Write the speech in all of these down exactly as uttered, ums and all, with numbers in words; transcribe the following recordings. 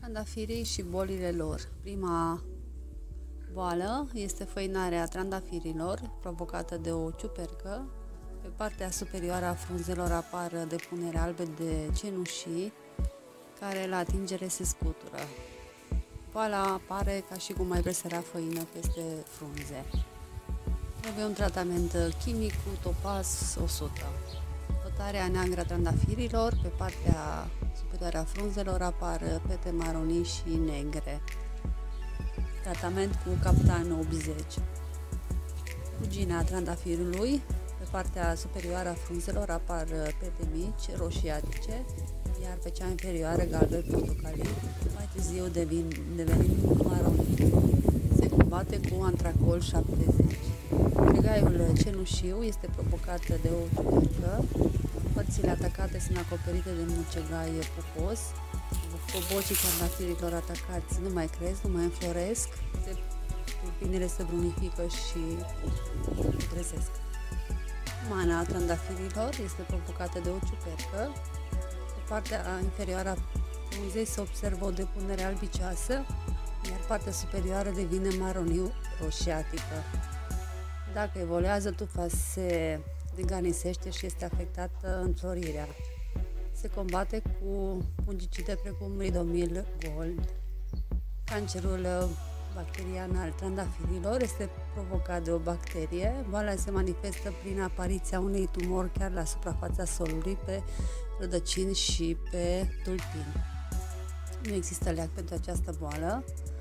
Trandafirii și bolile lor. Prima boală este făinarea trandafirilor, provocată de o ciupercă. Pe partea superioară a frunzelor apar depunere albe de cenușii, care la atingere se scutură. Boala apare ca și cum ai presăra făină peste frunze. Trebuie un tratament chimic cu topaz o sută. Fătarea neagră a trandafirilor, pe partea superioară a frunzelor apar pete maronii și negre. Tratament cu captan optzeci. Rugina trandafirului, pe partea superioară a frunzelor apar pete mici, roșiatice, iar pe cea inferioară galben portocalii, mai târziu devin, devenind maronii. Se combate cu antracol șaptezeci. Pregaiul cenușiu este provocat de o ciupercă. Părțile atacate sunt acoperite de mucegai pupos. Cobocii trandafirilor atacați nu mai cresc, nu mai înfloresc, tulpinile se brunifică și putrezesc. Mana trandafirilor este provocată de o ciupercă. Pe partea inferioară a frunzei se observă o depunere albicioasă, iar partea superioară devine maroniu roșiatică. Dacă evoluează, tufa se deganisește și este afectată înflorirea. Se combate cu fungicide precum Ridomil Gold. Cancerul bacterian al trandafirilor este provocat de o bacterie. Boala se manifestă prin apariția unei tumori chiar la suprafața solului, pe rădăcini și pe tulpini. Nu există leac pentru această boală,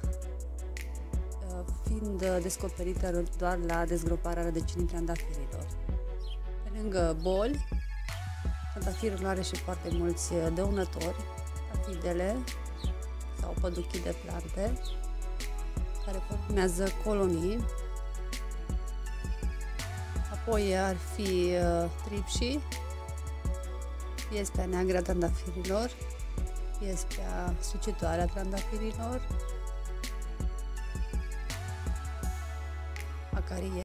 fiind descoperită doar la dezgroparea rădăcinii trandafirilor. Pe lângă boli, trandafirul are și foarte mulți dăunători, afidele sau păduchii de plante, care formează colonii. Apoi ar fi tripșii, piespea neagră a trandafirilor, piespea sucitoare a trandafirilor, acarie.